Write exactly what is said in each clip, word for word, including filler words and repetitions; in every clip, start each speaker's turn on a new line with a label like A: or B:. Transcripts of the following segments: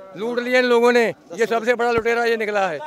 A: लूट लिए इन लोगों ने। ये सबसे बड़ा लुटेरा ये निकला है।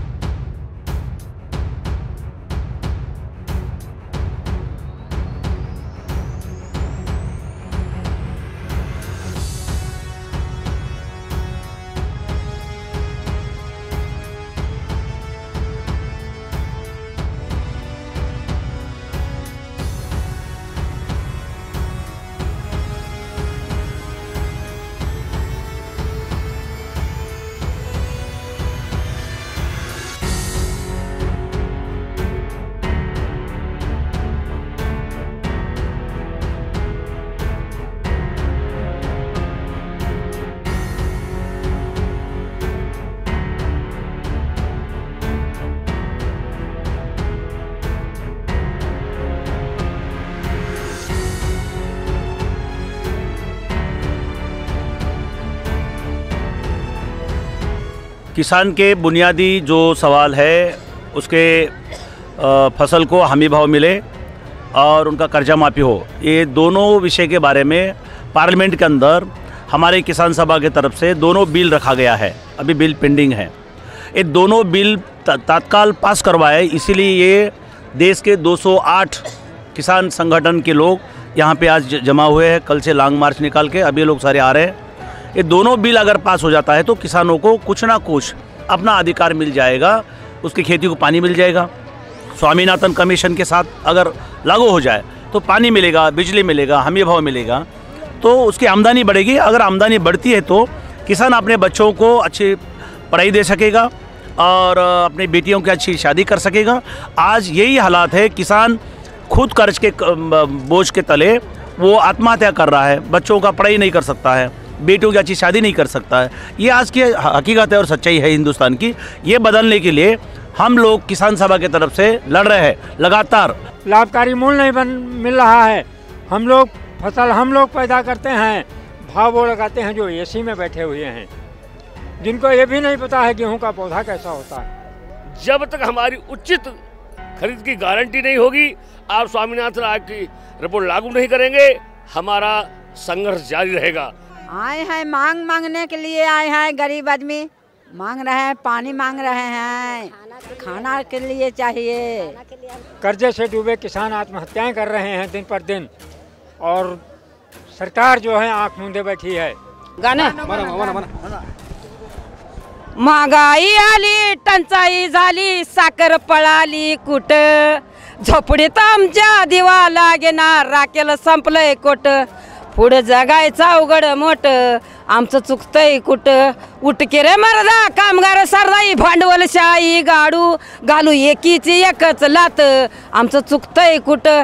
B: किसान के बुनियादी जो सवाल है उसके फसल को हमी भाव मिले और उनका कर्जा माफ़ी हो, ये दोनों विषय के बारे में पार्लियामेंट के अंदर हमारे किसान सभा की तरफ से दोनों बिल रखा गया है। अभी बिल पेंडिंग है। ये दोनों बिल तत्काल पास करवाए, इसीलिए ये देश के दो सौ आठ किसान संगठन के लोग यहाँ पे आज जमा हुए हैं। कल से लॉन्ग मार्च निकाल के अभी लोग सारे आ रहे हैं। ये दोनों बिल अगर पास हो जाता है तो किसानों को कुछ ना कुछ अपना अधिकार मिल जाएगा, उसकी खेती को पानी मिल जाएगा। स्वामीनाथन कमीशन के साथ अगर लागू हो जाए तो पानी मिलेगा, बिजली मिलेगा, हमी भाव मिलेगा, तो उसकी आमदनी बढ़ेगी। अगर आमदनी बढ़ती है तो किसान अपने बच्चों को अच्छी पढ़ाई दे सकेगा और अपनी बेटियों की अच्छी शादी कर सकेगा। आज यही हालात है, किसान खुद कर्ज के बोझ के तले वो आत्महत्या कर रहा है, बच्चों का पढ़ाई नहीं कर सकता है, बेटियों की अच्छी शादी नहीं कर सकता है। ये आज की हकीकत है और सच्चाई है हिंदुस्तान की। ये बदलने के लिए हम लोग किसान सभा की तरफ से लड़ रहे हैं। लगातार
C: लाभकारी मूल्य नहीं बन मिल रहा है। हम लोग फसल हम लोग पैदा करते हैं, भाव वो लगाते हैं जो एसी में बैठे हुए हैं, जिनको ये भी नहीं पता है गेहूं का पौधा कैसा होता है।
D: जब तक हमारी उचित खरीद की गारंटी नहीं होगी, आप स्वामीनाथन आयोग की रिपोर्ट लागू नहीं करेंगे, हमारा संघर्ष जारी रहेगा।
E: आए हैं मांग मांगने के लिए आए हैं, गरीब आदमी मांग रहे हैं, पानी मांग रहे हैं, खाना के लिए चाहिए।
C: कर्जे से डूबे किसान आत्महत्याएं कर रहे हैं दिन पर दिन, और सरकार जो है आंख मूंदे बैठी है।
F: गाना महागाई आली, टंचाई झाली, साखर पळाली कुट, झोपडीत आमच्या दिवा लागेना, राखेल संपलंय कोट, पुढे जगायचं अवघड मोठ, आमचं चुकतंय कुठं, उठके रे मर्दा कामगार सरदाई, भांडवलशाही गाडू घालू एकीची एकच लात, आमचं चुकतंय कुठं।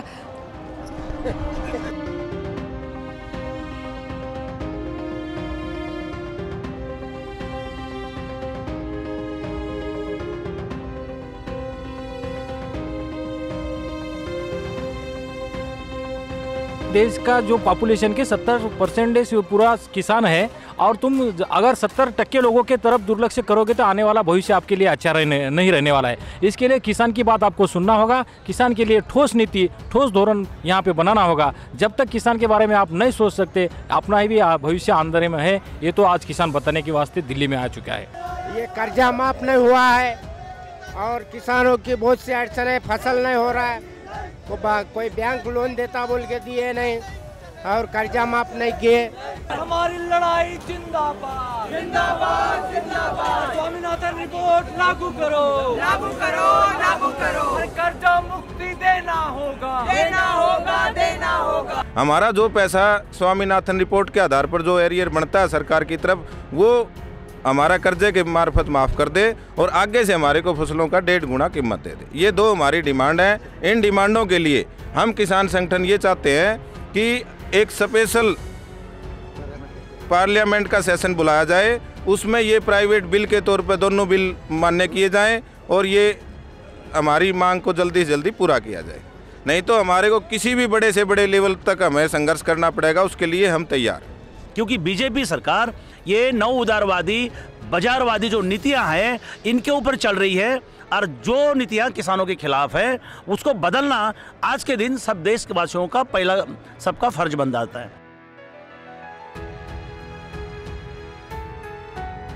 G: देश का जो पॉपुलेशन के सत्तर परसेंटेज पूरा किसान है, और तुम अगर सत्तर टक्के लोगों के तरफ दुर्लक्ष्य करोगे तो आने वाला भविष्य आपके लिए अच्छा रहने नहीं रहने वाला है। इसके लिए किसान की बात आपको सुनना होगा, किसान के लिए ठोस नीति, ठोस धोरण यहाँ पे बनाना होगा। जब तक किसान के बारे में आप नहीं सोच सकते, अपना ही भी भविष्य अंधेरे में है। ये तो आज किसान बताने के वास्ते दिल्ली में आ चुका है।
H: ये कर्जा माफ नहीं हुआ है और किसानों की बहुत सी अड़चन है, फसल नहीं हो रहा है, को कोई बैंक लोन देता बोल के दिए नहीं और कर्जा माफ नहीं किए।
I: हमारी लड़ाई जिंदाबाद जिंदाबाद जिंदाबाद, स्वामीनाथन रिपोर्ट लागू करो लागू करो लागू करो, कर्जा मुक्ति देना होगा देना होगा देना होगा।
J: हमारा जो पैसा स्वामीनाथन रिपोर्ट के आधार पर जो एरियर बनता है सरकार की तरफ, वो हमारा कर्जे के मार्फत माफ़ कर दे और आगे से हमारे को फसलों का डेढ़ गुना कीमत दे दे। ये दो हमारी डिमांड है। इन डिमांडों के लिए हम किसान संगठन ये चाहते हैं कि एक स्पेशल पार्लियामेंट का सेशन बुलाया जाए, उसमें ये प्राइवेट बिल के तौर पर दोनों बिल मान्य किए जाएं और ये हमारी मांग को जल्दी से जल्दी पूरा किया जाए। नहीं तो हमारे को किसी भी बड़े से बड़े लेवल तक हमें संघर्ष करना पड़ेगा, उसके लिए हम तैयार।
B: क्योंकि बीजेपी सरकार ये नव उदारवादी, बाजारवादी जो नीतियां हैं इनके ऊपर चल रही है, और जो नीतियां किसानों के खिलाफ है उसको बदलना आज के दिन सब देशवासियों का पहला सबका फर्ज बन जाता है।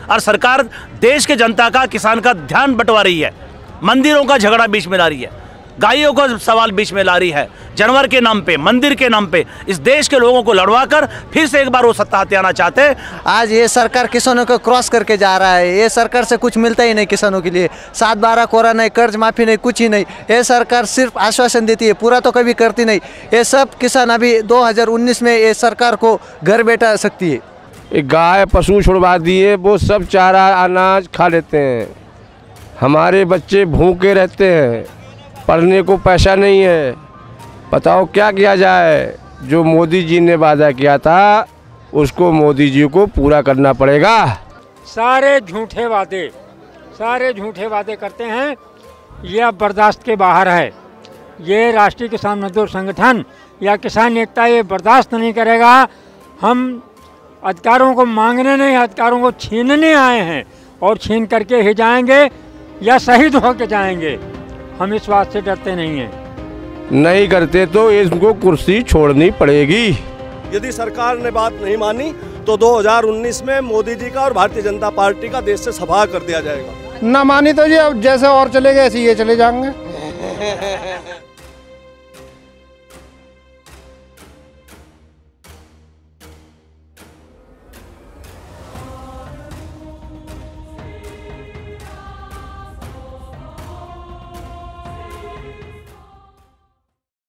B: और सरकार देश के जनता का, किसान का ध्यान बंटवा रही है। मंदिरों का झगड़ा बीच में ला रही है, गायों का सवाल बीच में ला रही है, जानवर के नाम पे, मंदिर के नाम पे इस देश के लोगों को लड़वा कर फिर से एक बार वो सत्ता हथियाना चाहते हैं।
K: आज ये सरकार किसानों को क्रॉस करके जा रहा है। ये सरकार से कुछ मिलता ही नहीं किसानों के लिए। सात बारह कोरा नहीं, कर्ज माफी नहीं, कुछ ही नहीं। ये सरकार सिर्फ आश्वासन देती है, पूरा तो कभी करती नहीं। ये सब किसान अभी दो हज़ार उन्नीस में ये सरकार को घर बैठा सकती है।
L: गाय पशु छुड़वा दिए, वो सब चारा अनाज खा लेते हैं। हमारे बच्चे भूखे रहते हैं, पढ़ने को पैसा नहीं है। बताओ क्या किया जाए। जो मोदी जी ने वादा किया था उसको मोदी जी को पूरा करना पड़ेगा।
C: सारे झूठे वादे सारे झूठे वादे करते हैं, ये अब बर्दाश्त के बाहर है। ये राष्ट्रीय किसान मजदूर संगठन या किसान एकता ये बर्दाश्त नहीं करेगा। हम अधिकारों को मांगने नहीं, अधिकारों को छीनने आए हैं और छीन करके ही जाएंगे या शहीद होके जाएंगे। हम इस बात से डरते नहीं हैं।
L: नहीं करते तो इनको कुर्सी छोड़नी पड़ेगी।
M: यदि सरकार ने बात नहीं मानी तो दो हज़ार उन्नीस में मोदी जी का और भारतीय जनता पार्टी का देश से सफा कर दिया जाएगा।
H: ना मानी तो जी अब जैसे और चले गए ऐसे ये चले जाएंगे।